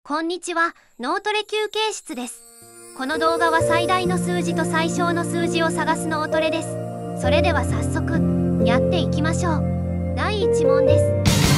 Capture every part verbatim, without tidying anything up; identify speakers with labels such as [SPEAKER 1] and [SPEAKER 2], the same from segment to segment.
[SPEAKER 1] こんにちは、脳トレ休憩室です。この動画は最大の数字と最小の数字を探す脳トレです。それでは早速、やっていきましょう。だいいち問です。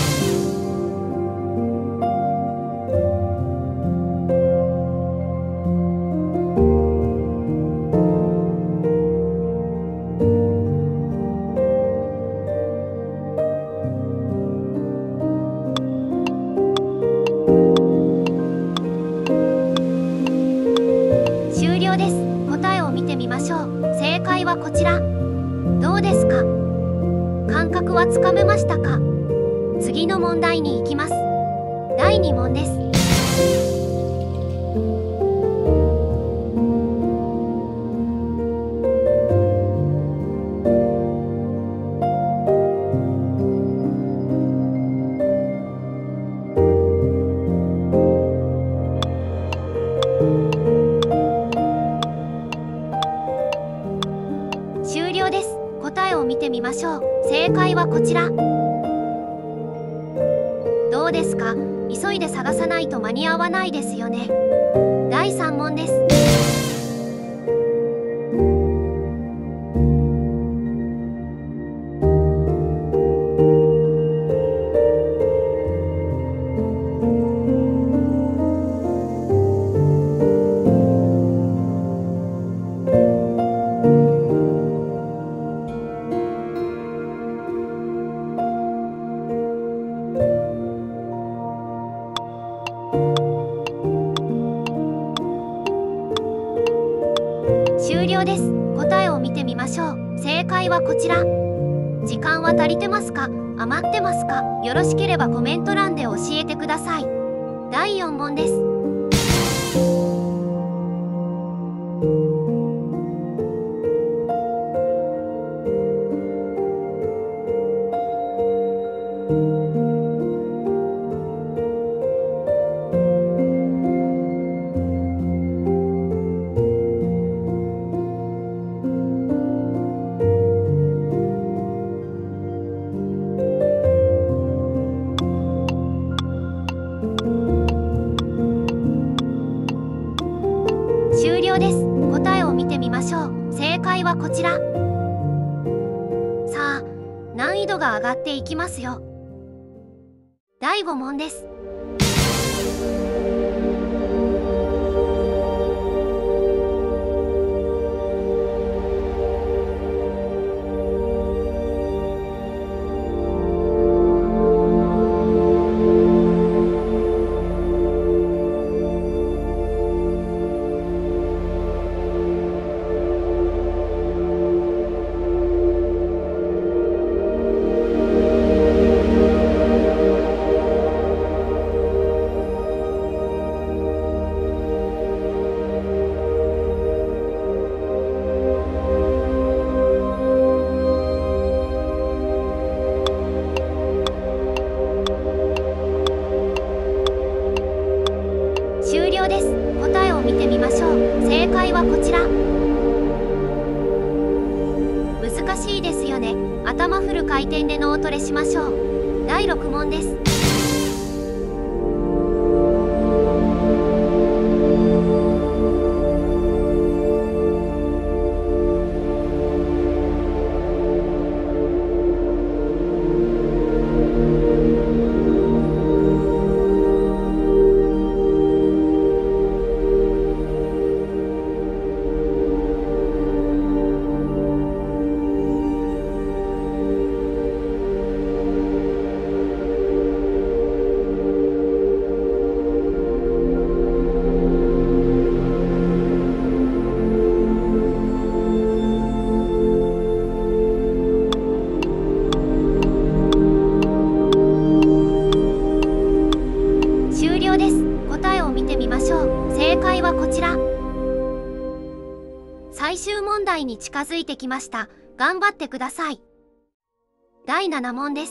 [SPEAKER 1] 終了です。答えを見てみましょう。正解はこちら。どうですか？感覚はつかめましたか？次の問題に行きます。だいに問です。終了です。答えを見てみましょう。正解はこちら。どうですか？急いで探さないと間に合わないですよね。だいさん問です。終了です。答えを見てみましょう。正解はこちら。時間は足りてますか？余ってますか？よろしければコメント欄で教えてください。だいよん問です。終了です。答えを見てみましょう。正解はこちら。さあ、難易度が上がっていきますよ。だいご問です。終了です。答えを見てみましょう。正解はこちら。難しいですよね。頭フル回転で脳トレしましょう。だいろく問です。答えを見てみましょう。正解はこちら。最終問題に近づいてきました。頑張ってください。だいなな問です。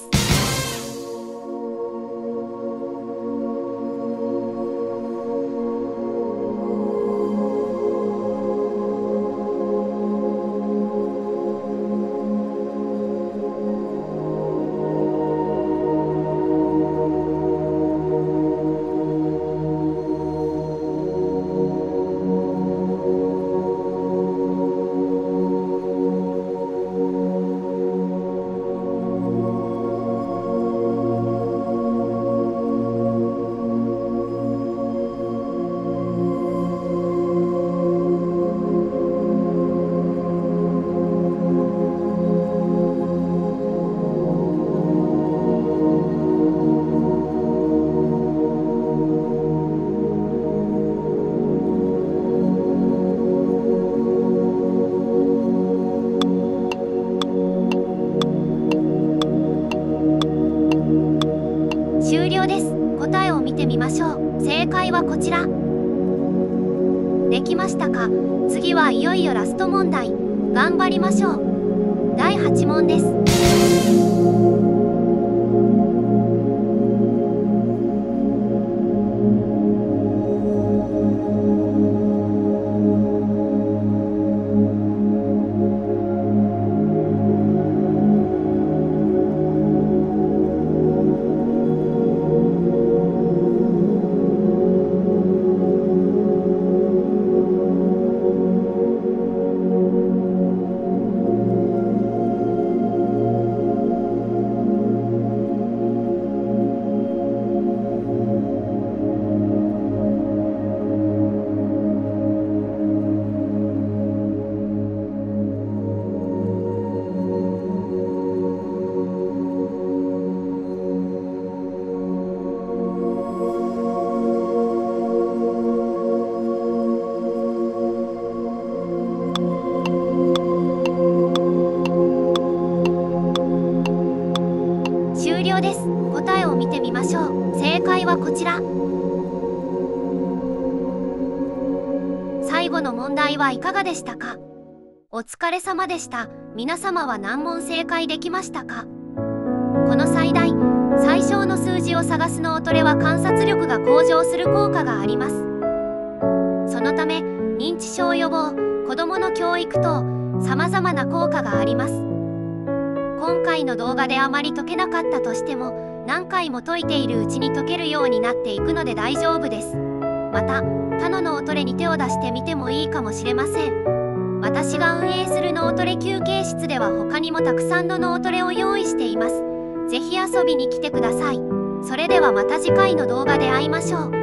[SPEAKER 1] みましょう。正解はこちら。できましたか？次はいよいよラスト問題。頑張りましょう。だいはち問です。終了です。答えを見てみましょう。正解はこちら。最後の問題はいかがでしたか？お疲れ様でした。皆様は何問正解できましたか？この最大最小の数字を探す脳トレは観察力が向上する効果があります。そのため認知症予防、子どもの教育等さまざまな効果があります。今回の動画であまり解けなかったとしても、何回も解いているうちに解けるようになっていくので大丈夫です。また他の脳トレに手を出してみてもいいかもしれません。私が運営する脳トレ休憩室では他にもたくさんの脳トレを用意しています。ぜひ遊びに来てください。それではまた次回の動画で会いましょう。